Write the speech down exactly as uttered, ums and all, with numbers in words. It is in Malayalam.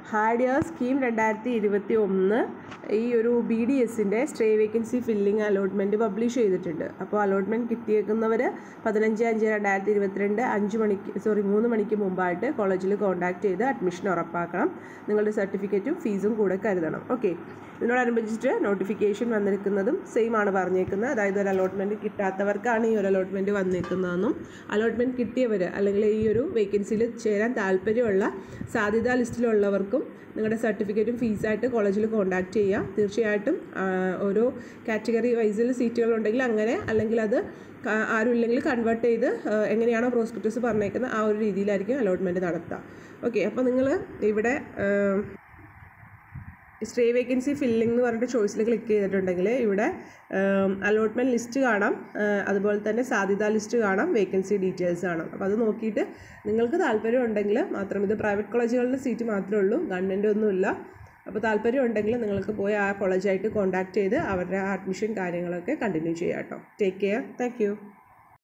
ഹാർഡ് ഇയർ സ്കീം രണ്ടായിരത്തി ഇരുപത്തി ഒന്ന് ഈ ഒരു ബി ഡി എസിൻ്റെ stray vacancy filling allotment publish ചെയ്തിട്ടുണ്ട്. അപ്പോൾ അലോട്ട്മെൻറ്റ് കിട്ടിയേക്കുന്നവർ പതിനഞ്ച് അഞ്ച് രണ്ടായിരത്തി ഇരുപത്തിരണ്ട് അഞ്ച് മണിക്ക് സോറി മൂന്ന് മണിക്ക് മുമ്പായിട്ട് കോളേജിൽ കോൺടാക്ട് ചെയ്ത് അഡ്മിഷൻ ഉറപ്പാക്കണം. നിങ്ങളുടെ സർട്ടിഫിക്കറ്റും ഫീസും കൂടെ കരുതണം. ഓക്കെ, ഇതിനോടനുബന്ധിച്ചിട്ട് നോട്ടിഫിക്കേഷൻ വന്നിരിക്കുന്നതും സെയിം ആണ് പറഞ്ഞേക്കുന്നത്. അതായത് ഒരു അലോട്ട്മെൻറ്റ് കിട്ടാത്തവർക്കാണ് ഈ ഒരു അലോട്ട്മെൻറ്റ് വന്നിരിക്കുന്നതെന്നും അലോട്ട്മെൻറ്റ് കിട്ടിയവർ അല്ലെങ്കിൽ ഈ ഒരു വേക്കൻസിയിൽ ചേരാൻ താല്പര്യമുള്ള സാധ്യതാ ലിസ്റ്റിലുള്ളവർക്കും നിങ്ങളുടെ സർട്ടിഫിക്കറ്റും ഫീസായിട്ട് കോളേജിൽ കോൺടാക്ട് ചെയ്യുക. തീർച്ചയായിട്ടും ഓരോ കാറ്റഗറി വൈസിൽ സീറ്റുകളുണ്ടെങ്കിൽ അങ്ങനെ, അല്ലെങ്കിൽ അത് ആരും ഇല്ലെങ്കിൽ കൺവേർട്ട് ചെയ്ത് എങ്ങനെയാണോ പ്രോസ്പെക്ടസ് പറഞ്ഞേക്കുന്നത് ആ ഒരു രീതിയിലായിരിക്കും അലോട്ട്മെൻറ്റ് നടത്തുക. ഓക്കെ, അപ്പോൾ നിങ്ങൾ ഇവിടെ സ്റ്റേ വേക്കൻസി ഫില്ലിംഗ് എന്ന് പറഞ്ഞിട്ട് ചോയ്സിൽ ക്ലിക്ക് ചെയ്തിട്ടുണ്ടെങ്കിൽ ഇവിടെ അലോട്ട്മെൻറ്റ് ലിസ്റ്റ് കാണാം, അതുപോലെ തന്നെ സാധ്യതാ ലിസ്റ്റ് കാണാം, വേക്കൻസി ഡീറ്റെയിൽസ് കാണാം. അപ്പോൾ അത് നോക്കിയിട്ട് നിങ്ങൾക്ക് താല്പര്യം ഉണ്ടെങ്കിൽ മാത്രം, ഇത് പ്രൈവറ്റ് കോളേജുകളുടെ സീറ്റ് മാത്രമേ ഉള്ളൂ, ഗവൺമെൻറ് ഒന്നുമില്ല. അപ്പോൾ താല്പര്യം ഉണ്ടെങ്കിൽ നിങ്ങൾക്ക് പോയി ആ കോളേജായിട്ട് കോൺടാക്ട് ചെയ്ത് അവരുടെ അഡ്മിഷൻ കാര്യങ്ങളൊക്കെ കണ്ടിന്യൂ ചെയ്യാം കേട്ടോ. Take care. Thank U.